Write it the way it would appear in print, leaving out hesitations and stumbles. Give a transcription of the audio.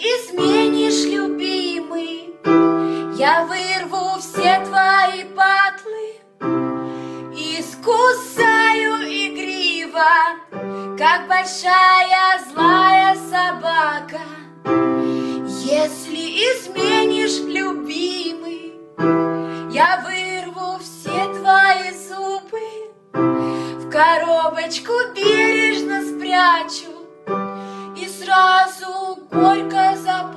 изменишь, любимый, я вырву все твои патлы и скусаю игриво, как большая злая собака. Если изменишь, любимый, я вырву все твои зубы, в коробочку бережно спрячу и сразу горько заплачу.